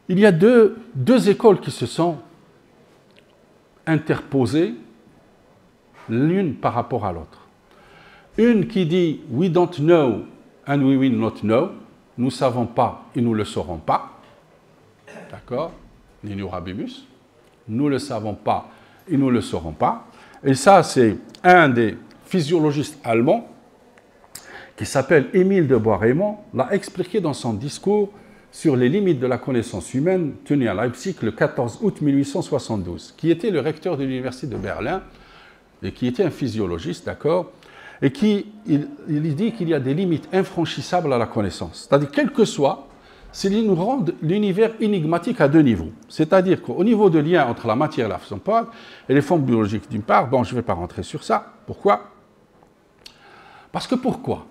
il y a deux écoles qui se sont interposées l'une par rapport à l'autre. Une qui dit « We don't know and we will not know ». Nous ne savons pas et nous ne le saurons pas. D'accord? Nihil habemus. Nous ne le savons pas et nous ne le saurons pas. Et ça, c'est un des physiologistes allemands qui s'appelle Émile de Bois-Reymond, l'a expliqué dans son discours sur les limites de la connaissance humaine tenu à Leipzig le 14 août 1872, qui était le recteur de l'université de Berlin et qui était un physiologiste, d'accord, et il dit qu'il y a des limites infranchissables à la connaissance. C'est-à-dire, quel que soit, c'est nous rend l'univers énigmatique à deux niveaux. C'est-à-dire qu'au niveau de lien entre la matière et la façon part et les formes biologiques d'une part, bon, je ne vais pas rentrer sur ça. Pourquoi? Parce que pourquoi?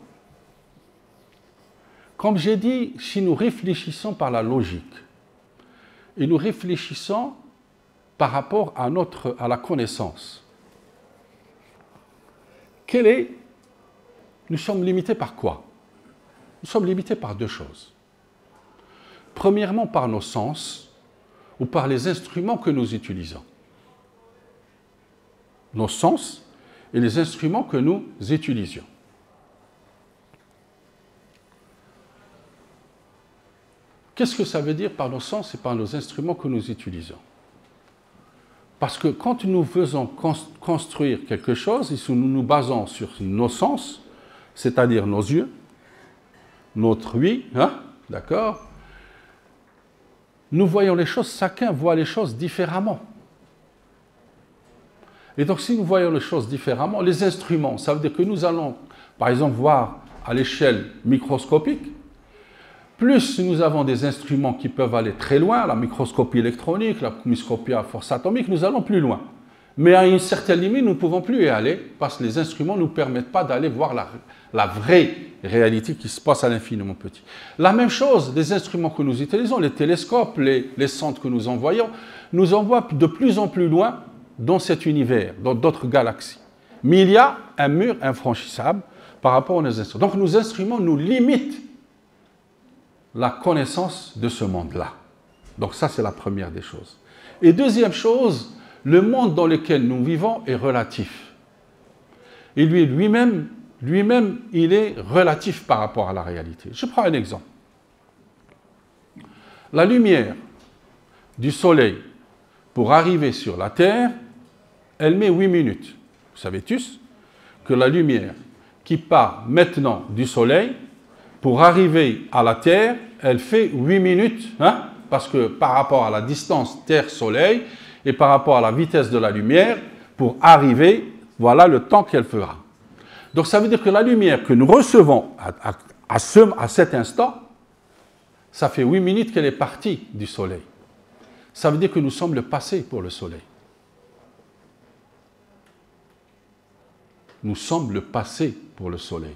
Comme j'ai dit, si nous réfléchissons par la logique et nous réfléchissons par rapport à la connaissance, nous sommes limités par quoi? Nous sommes limités par deux choses. Premièrement, par nos sens ou par les instruments que nous utilisons. Nos sens et les instruments que nous utilisions. Qu'est-ce que ça veut dire par nos sens et par nos instruments que nous utilisons? Parce que quand nous faisons construire quelque chose, et si nous nous basons sur nos sens, c'est-à-dire nos yeux, notre ouïe, hein, d'accord, nous voyons les choses, chacun voit les choses différemment. Et donc si nous voyons les choses différemment, les instruments, ça veut dire que nous allons, par exemple, voir à l'échelle microscopique. Plus nous avons des instruments qui peuvent aller très loin, la microscopie électronique, la microscopie à force atomique, nous allons plus loin. Mais à une certaine limite, nous ne pouvons plus y aller parce que les instruments ne nous permettent pas d'aller voir la vraie réalité qui se passe à l'infiniment petit. La même chose, les instruments que nous utilisons, les télescopes, les sondes que nous envoyons, nous envoient de plus en plus loin dans cet univers, dans d'autres galaxies. Mais il y a un mur infranchissable par rapport à nos instruments. Donc nos instruments nous limitent la connaissance de ce monde-là. Donc ça, c'est la première des choses. Et deuxième chose, le monde dans lequel nous vivons est relatif. Et lui-même, il est relatif par rapport à la réalité. Je prends un exemple. La lumière du soleil, pour arriver sur la Terre, elle met 8 minutes. Vous savez tous que la lumière qui part maintenant du soleil, pour arriver à la Terre, elle fait 8 minutes, hein, parce que par rapport à la distance Terre-Soleil et par rapport à la vitesse de la lumière, pour arriver, voilà le temps qu'elle fera. Donc ça veut dire que la lumière que nous recevons à cet instant, ça fait 8 minutes qu'elle est partie du Soleil. Ça veut dire que nous sommes le passé pour le Soleil. Nous sommes le passé pour le Soleil.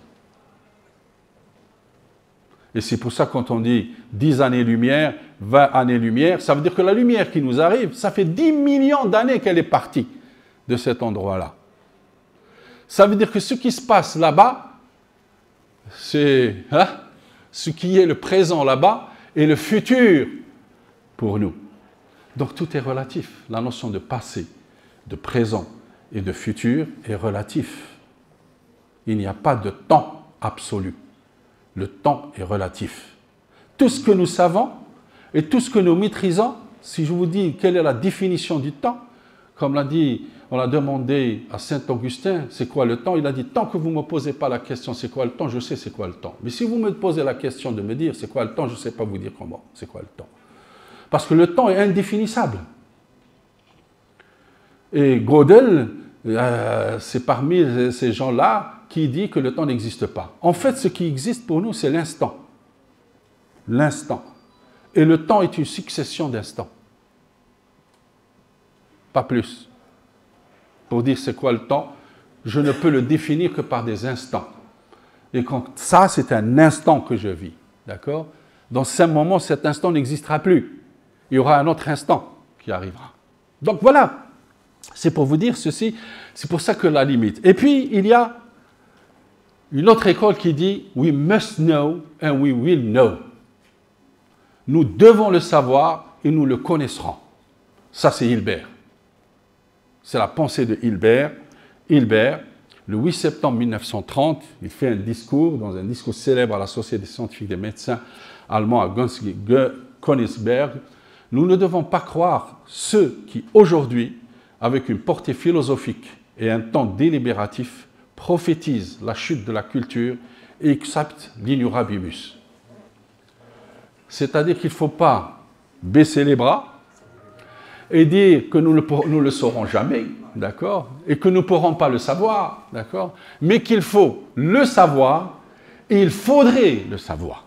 Et c'est pour ça que quand on dit 10 années-lumière, 20 années-lumière, ça veut dire que la lumière qui nous arrive, ça fait 10 millions d'années qu'elle est partie de cet endroit-là. Ça veut dire que ce qui se passe là-bas, c'est ce qui est le présent là-bas et le futur pour nous. Donc tout est relatif. La notion de passé, de présent et de futur est relatif. Il n'y a pas de temps absolu. Le temps est relatif. Tout ce que nous savons et tout ce que nous maîtrisons, si je vous dis quelle est la définition du temps, comme l'a dit, on l'a demandé à Saint-Augustin, c'est quoi le temps? Il a dit, tant que vous ne me posez pas la question, c'est quoi le temps, je sais c'est quoi le temps. Mais si vous me posez la question de me dire, c'est quoi le temps, je ne sais pas vous dire comment, c'est quoi le temps. Parce que le temps est indéfinissable. Et Gödel, c'est parmi ces gens-là qui dit que le temps n'existe pas. En fait, ce qui existe pour nous, c'est l'instant. L'instant. Et le temps est une succession d'instants. Pas plus. Pour dire c'est quoi le temps, je ne peux le définir que par des instants. Et quand ça, c'est un instant que je vis. D'accord? Dans 5 moments, cet instant n'existera plus. Il y aura un autre instant qui arrivera. Donc voilà. C'est pour vous dire ceci. C'est pour ça que la limite. Et puis, il y a une autre école qui dit « We must know and we will know ». Nous devons le savoir et nous le connaisserons. Ça, c'est Hilbert. C'est la pensée de Hilbert. Hilbert, le 8 septembre 1930, il fait un discours, dans un discours célèbre à la Société scientifique des médecins allemands à Königsberg. Nous ne devons pas croire ceux qui, aujourd'hui, avec une portée philosophique et un temps délibératif, prophétisent la chute de la culture et acceptent l'ignorabimus. C'est-à-dire qu'il ne faut pas baisser les bras et dire que nous ne le saurons jamais, d'accord, et que nous ne pourrons pas le savoir, d'accord, mais qu'il faut le savoir et il faudrait le savoir.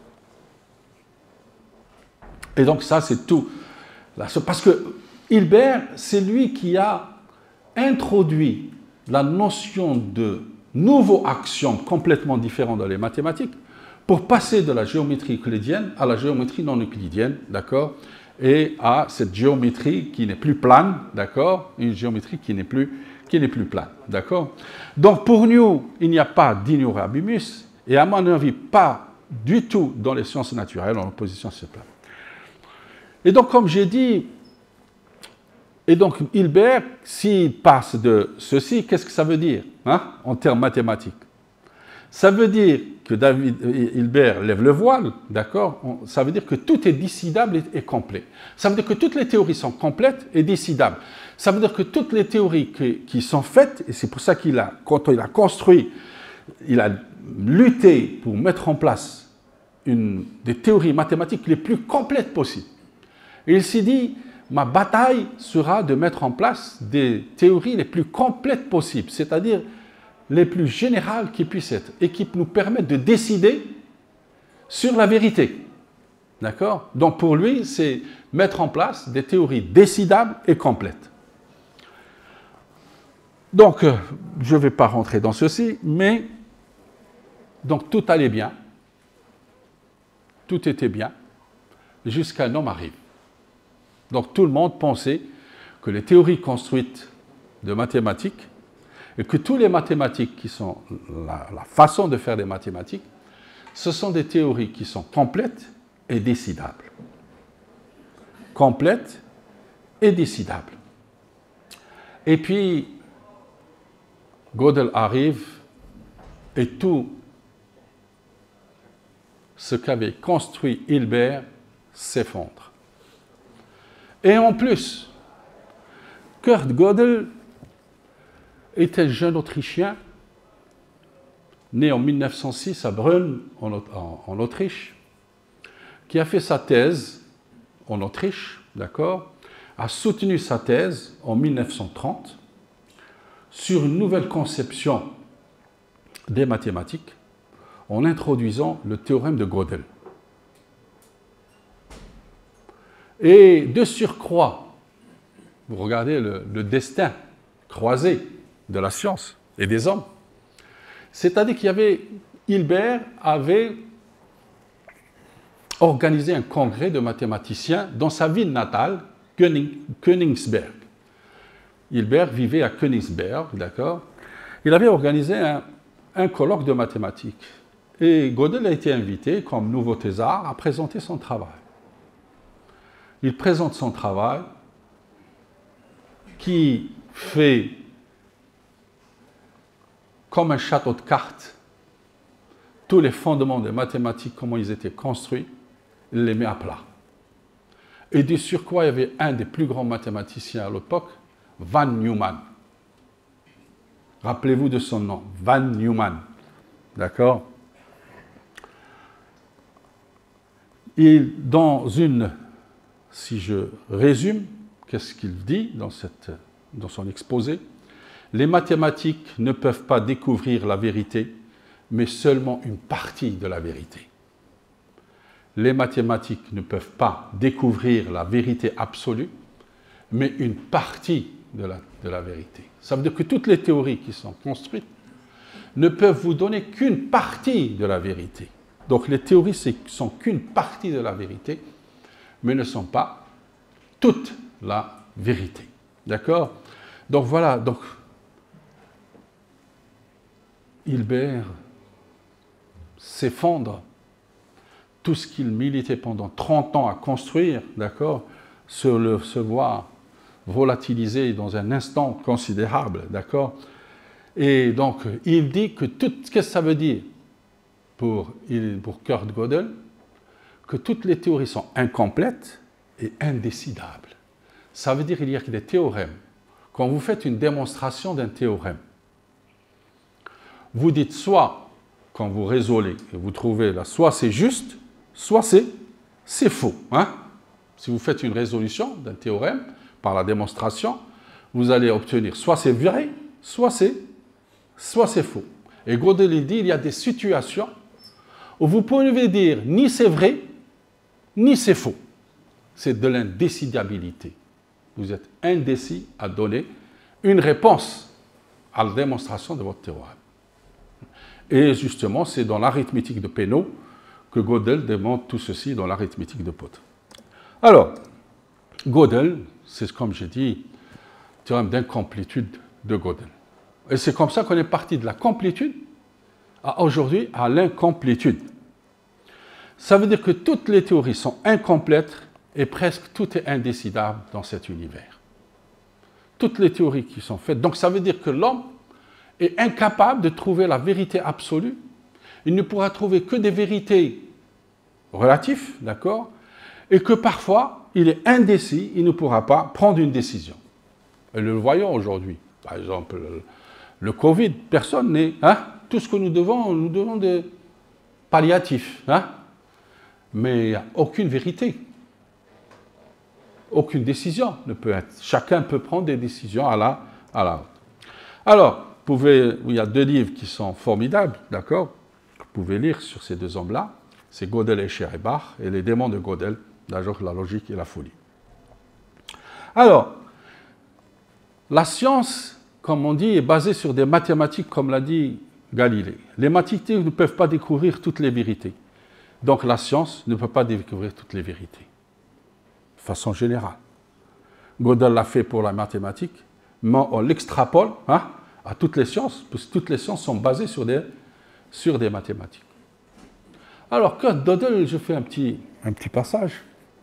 Et donc ça, c'est tout. Parce que Hilbert, c'est lui qui a introduit la notion de nouveaux axiomes complètement différents dans les mathématiques pour passer de la géométrie euclidienne à la géométrie non euclidienne, d'accord, et à cette géométrie qui n'est plus plane, d'accord, une géométrie qui n'est plus plane, d'accord. Donc pour nous, il n'y a pas d'ignorabimus, et à mon avis, pas du tout dans les sciences naturelles, en opposition à ce plan. Et donc, comme j'ai dit, et donc Hilbert, s'il passe de ceci, qu'est-ce que ça veut dire, hein, en termes mathématiques? Ça veut dire que Hilbert lève le voile, d'accord? Ça veut dire que tout est décidable et complet. Ça veut dire que toutes les théories sont complètes et décidables. Ça veut dire que toutes les théories qui sont faites, et c'est pour ça quand il a construit, il a lutté pour mettre en place des théories mathématiques les plus complètes possibles. Et il s'est dit, ma bataille sera de mettre en place des théories les plus complètes possibles, c'est-à-dire les plus générales qui puissent être, et qui nous permettent de décider sur la vérité. D'accord? Donc pour lui, c'est mettre en place des théories décidables et complètes. Donc, je ne vais pas rentrer dans ceci, mais donc tout allait bien, tout était bien, jusqu'à un homme arrive. Donc tout le monde pensait que les théories construites de mathématiques, et que tous les mathématiques qui sont la façon de faire des mathématiques, ce sont des théories qui sont complètes et décidables. Complètes et décidables. Et puis, Gödel arrive et tout ce qu'avait construit Hilbert s'effondre. Et en plus, Kurt Gödel était un jeune Autrichien, né en 1906 à Brünn, en Autriche, qui a fait sa thèse en Autriche, d'accord, a soutenu sa thèse en 1930 sur une nouvelle conception des mathématiques en introduisant le théorème de Gödel. Et de surcroît, vous regardez le destin croisé de la science et des hommes. C'est-à-dire Hilbert avait organisé un congrès de mathématiciens dans sa ville natale, Königsberg. Hilbert vivait à Königsberg, d'accord. Il avait organisé un colloque de mathématiques. Et Gödel a été invité, comme nouveau thésard, à présenter son travail. Il présente son travail qui fait comme un château de cartes tous les fondements des mathématiques, comment ils étaient construits, il les met à plat. Et du surcroît, il y avait un des plus grands mathématiciens à l'époque, von Neumann. Rappelez-vous de son nom, von Neumann. D'accord? Et si je résume, qu'est-ce qu'il dit dans son exposé? Les mathématiques ne peuvent pas découvrir la vérité, mais seulement une partie de la vérité. Les mathématiques ne peuvent pas découvrir la vérité absolue, mais une partie de la vérité. Ça veut dire que toutes les théories qui sont construites ne peuvent vous donner qu'une partie de la vérité. Donc les théories ne sont qu'une partie de la vérité, mais ne sont pas toute la vérité. D'accord? Donc voilà, donc Hilbert s'effondre. Tout ce qu'il militait pendant 30 ans à construire, d'accord, se voit volatilisé dans un instant considérable, d'accord? Et donc, il dit que tout, qu'est-ce que ça veut dire pour Kurt Gödel? Que toutes les théories sont incomplètes et indécidables. Ça veut dire qu'il y a des théorèmes. Quand vous faites une démonstration d'un théorème, vous dites soit, quand vous résolvez et vous trouvez là, soit c'est juste, soit c'est faux. Hein? Si vous faites une résolution d'un théorème par la démonstration, vous allez obtenir soit c'est vrai, soit c'est faux. Et Gödel il dit il y a des situations où vous pouvez dire ni c'est vrai, ni c'est faux. C'est de l'indécidabilité. Vous êtes indécis à donner une réponse à la démonstration de votre théorème. Et justement, c'est dans l'arithmétique de Peano que Gödel démontre tout ceci dans l'arithmétique de Potts. Alors, Gödel, c'est comme j'ai dit, théorème d'incomplétude de Gödel. Et c'est comme ça qu'on est parti de la complétude à aujourd'hui à l'incomplétude. Ça veut dire que toutes les théories sont incomplètes et presque tout est indécidable dans cet univers. Toutes les théories qui sont faites. Donc ça veut dire que l'homme est incapable de trouver la vérité absolue. Il ne pourra trouver que des vérités relatives, d'accord? Et que parfois, il est indécis, il ne pourra pas prendre une décision. Et nous le voyons aujourd'hui. Par exemple, le Covid, personne n'est... Hein? Tout ce que nous devons des palliatifs. Hein? Mais il n'y a aucune vérité. Aucune décision ne peut être. Chacun peut prendre des décisions à la. Alors, il y a deux livres qui sont formidables, d'accord? Que vous pouvez lire sur ces deux hommes-là. C'est Gödel et Scherebach et les démons de Gödel, la logique et la folie. Alors, la science, comme on dit, est basée sur des mathématiques, comme l'a dit Galilée. Les mathématiques ne peuvent pas découvrir toutes les vérités. Donc la science ne peut pas découvrir toutes les vérités, de façon générale. Gödel l'a fait pour la mathématique, mais on l'extrapole à toutes les sciences, parce que toutes les sciences sont basées sur des mathématiques. Alors, Kurt Gödel, je fais un petit passage.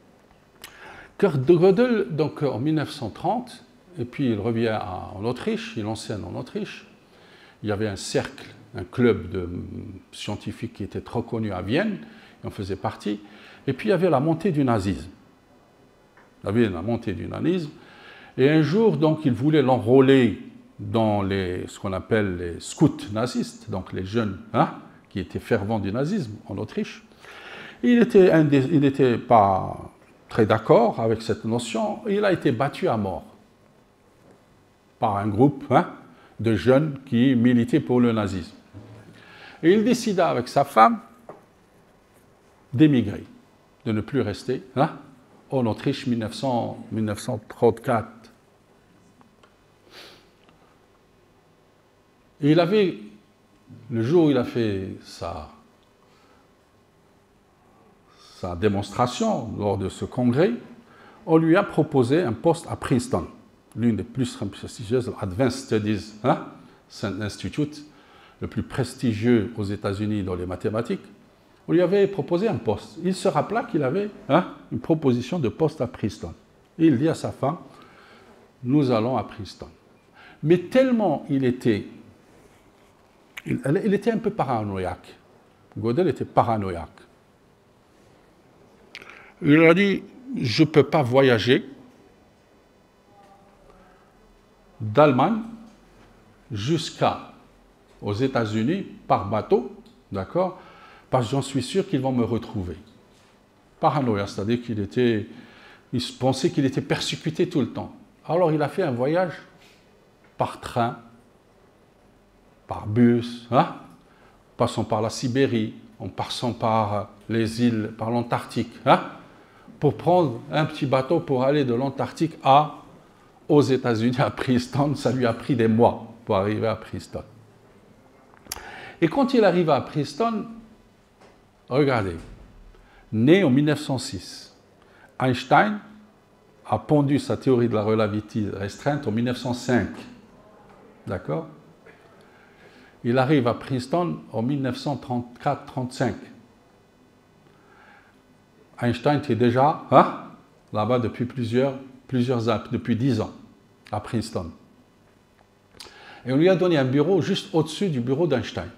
Kurt Gödel, donc en 1930, et puis il revient en Autriche, il enseigne en Autriche. Il y avait un cercle, un club de scientifiques qui était trop connu à Vienne, et on faisait partie. Et puis il y avait la montée du nazisme. Il y avait la montée du nazisme. Et un jour, donc, il voulait l'enrôler dans ce qu'on appelle les scouts nazistes, donc les jeunes qui étaient fervents du nazisme en Autriche. Il n'était pas très d'accord avec cette notion. Il a été battu à mort par un groupe de jeunes qui militaient pour le nazisme. Et il décida avec sa femme d'émigrer, de ne plus rester en Autriche 1934. Et il avait, le jour où il a fait sa démonstration lors de ce congrès, on lui a proposé un poste à Princeton, l'une des plus prestigieuses, Advanced Studies Institute, le plus prestigieux aux États-Unis dans les mathématiques. On lui avait proposé un poste. Il se rappela qu'il avait une proposition de poste à Princeton. Et il dit à sa femme, nous allons à Princeton. Mais tellement il était un peu paranoïaque. Gödel était paranoïaque. Il a dit, je ne peux pas voyager d'Allemagne jusqu'aux États-Unis par bateau, d'accord, parce que j'en suis sûr qu'ils vont me retrouver. Paranoïa, c'est-à-dire il pensait qu'il était persécuté tout le temps. Alors il a fait un voyage par train, par bus, passant par la Sibérie, en passant par les îles, par l'Antarctique, pour prendre un petit bateau pour aller de l'Antarctique aux États-Unis, à Princeton. Ça lui a pris des mois pour arriver à Princeton. Et quand il arrive à Princeton, regardez, né en 1906, Einstein a pondu sa théorie de la relativité restreinte en 1905. D'accord? Il arrive à Princeton en 1934-35. Einstein était déjà là-bas depuis depuis 10 ans, à Princeton. Et on lui a donné un bureau juste au-dessus du bureau d'Einstein.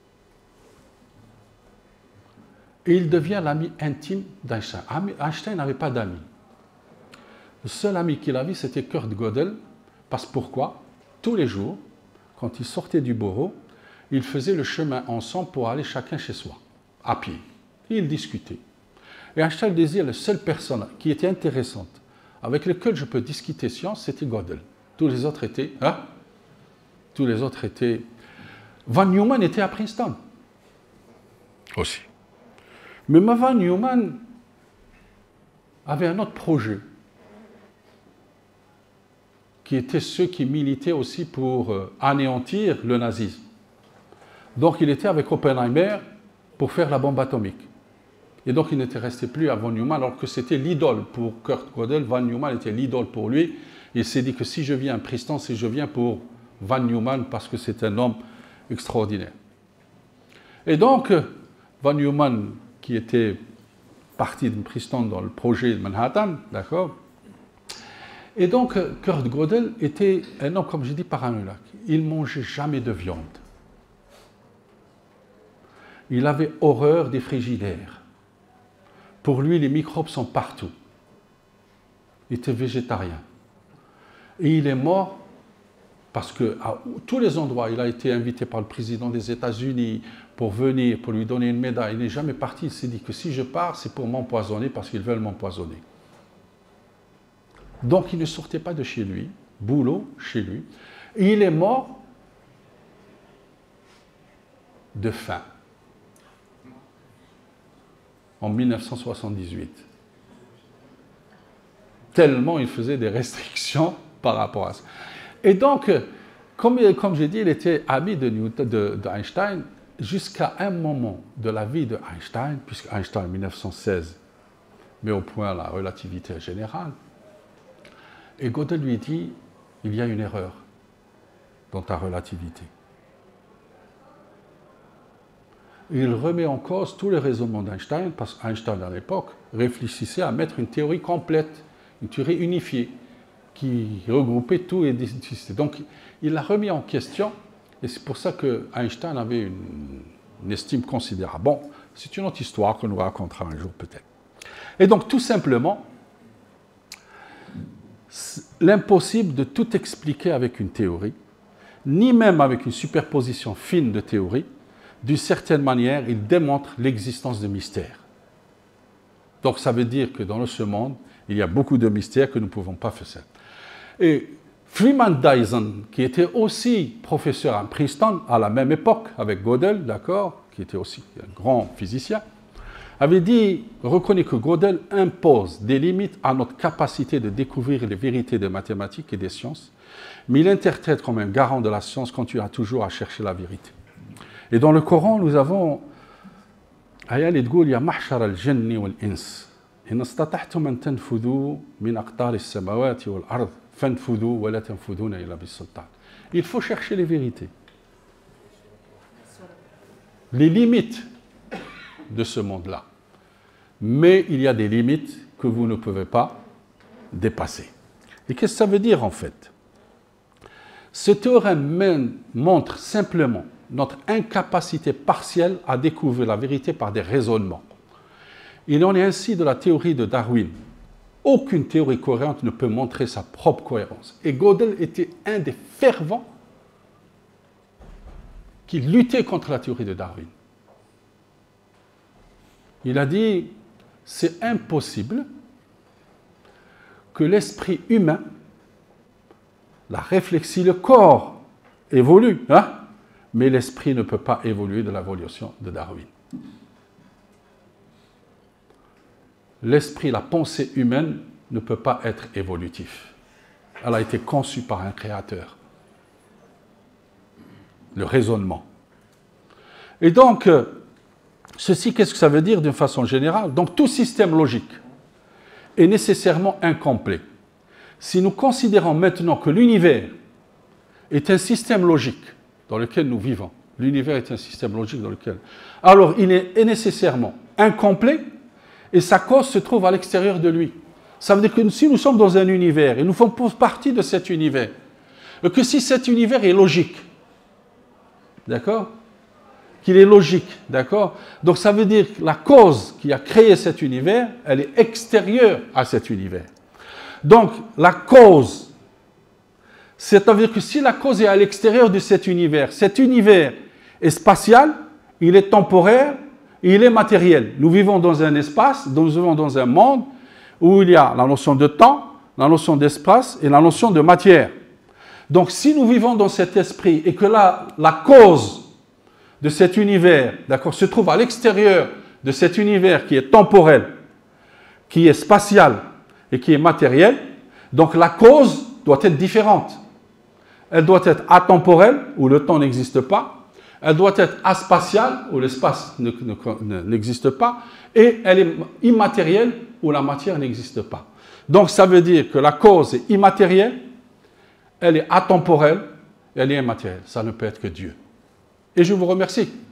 Et il devient l'ami intime d'Einstein. Einstein n'avait pas d'amis. Le seul ami qu'il avait, c'était Kurt Gödel. Parce pourquoi? Tous les jours, quand ils sortaient du bureau, ils faisaient le chemin ensemble pour aller chacun chez soi, à pied. Et ils discutaient. Et Einstein disait, la seule personne qui était intéressante, avec laquelle je peux discuter science, c'était Gödel. Tous les autres étaient... Hein? Tous les autres étaient... Von Neumann était à Princeton. Aussi. Mais Von Neumann avait un autre projet, qui étaient ceux qui militaient aussi pour anéantir le nazisme. Donc il était avec Oppenheimer pour faire la bombe atomique. Et donc il n'était resté plus à von Neumann, alors que c'était l'idole pour Kurt Gödel. Von Neumann était l'idole pour lui. Il s'est dit que si je viens à Princeton, c'est je viens pour von Neumann parce que c'est un homme extraordinaire. Et donc von Neumann, qui était parti de Princeton dans le projet de Manhattan, d'accord. Et donc, Kurt Gödel était un homme, comme j'ai dit, paranoïaque. Il ne mangeait jamais de viande. Il avait horreur des frigidaires. Pour lui, les microbes sont partout. Il était végétarien. Et il est mort parce qu'à tous les endroits, il a été invité par le président des États-Unis pour venir, pour lui donner une médaille. Il n'est jamais parti. Il s'est dit que si je pars, c'est pour m'empoisonner parce qu'ils veulent m'empoisonner. Donc il ne sortait pas de chez lui, boulot chez lui, et il est mort de faim en 1978. Tellement il faisait des restrictions par rapport à ça. Et donc, comme j'ai dit, il était ami d'Einstein jusqu'à un moment de la vie d'Einstein, puisque Einstein en 1916 met au point la relativité générale. Et Gödel lui dit, il y a une erreur dans ta relativité. Il remet en cause tous les raisonnements d'Einstein, parce qu'Einstein, à l'époque, réfléchissait à mettre une théorie complète, une théorie unifiée, qui regroupait tout et décidait. Donc, il l'a remis en question, et c'est pour ça qu'Einstein avait une estime considérable. Bon, c'est une autre histoire qu'on nous racontera un jour peut-être. Et donc, tout simplement, l'impossible de tout expliquer avec une théorie, ni même avec une superposition fine de théories, d'une certaine manière, il démontre l'existence de mystères. Donc ça veut dire que dans ce monde, il y a beaucoup de mystères que nous ne pouvons pas faire. Et Freeman Dyson, qui était aussi professeur à Princeton à la même époque avec Gödel, d'accord, qui était aussi un grand physicien, avait dit, reconnaît que Gödel impose des limites à notre capacité de découvrir les vérités des mathématiques et des sciences, mais il interprète comme un garant de la science continuera toujours à chercher la vérité. Et dans le Coran, nous avons ayat qui dit « Ya mahshar al-jinni wal-ins, in istata'tum an tanfudhu min aqtar as-samawati wal-ard, fanfudhu wa la tanfudhuna illa bis-sultan » Il faut chercher les vérités. Les limites de ce monde-là. Mais il y a des limites que vous ne pouvez pas dépasser. Et qu'est-ce que ça veut dire en fait? Ce théorème montre simplement notre incapacité partielle à découvrir la vérité par des raisonnements. Il en est ainsi de la théorie de Darwin. Aucune théorie cohérente ne peut montrer sa propre cohérence. Et Gödel était un des fervents qui luttait contre la théorie de Darwin. Il a dit, c'est impossible que l'esprit humain, la réflexion, le corps évolue, hein? Mais l'esprit ne peut pas évoluer de l'évolution de Darwin. L'esprit, la pensée humaine ne peut pas être évolutif. Elle a été conçue par un créateur. Le raisonnement. Et donc, ceci, qu'est-ce que ça veut dire d'une façon générale? Donc, tout système logique est nécessairement incomplet. Si nous considérons maintenant que l'univers est un système logique dans lequel nous vivons, l'univers est un système logique dans lequel... Alors, il est nécessairement incomplet et sa cause se trouve à l'extérieur de lui. Ça veut dire que si nous sommes dans un univers, et nous faisons partie de cet univers, et que si cet univers est logique, d'accord? Qu'il est logique, d'accord? Donc ça veut dire que la cause qui a créé cet univers, elle est extérieure à cet univers. Donc la cause, c'est-à-dire que si la cause est à l'extérieur de cet univers est spatial, il est temporaire, et il est matériel. Nous vivons dans un espace, nous vivons dans un monde où il y a la notion de temps, la notion d'espace et la notion de matière. Donc si nous vivons dans cet esprit et que là, la cause de cet univers, d'accord, se trouve à l'extérieur de cet univers qui est temporel, qui est spatial et qui est matériel, donc la cause doit être différente. Elle doit être atemporelle, où le temps n'existe pas. Elle doit être aspatiale, où l'espace n'existe pas. Et elle est immatérielle, où la matière n'existe pas. Donc ça veut dire que la cause est immatérielle, elle est atemporelle, elle est immatérielle. Ça ne peut être que Dieu. Et je vous remercie.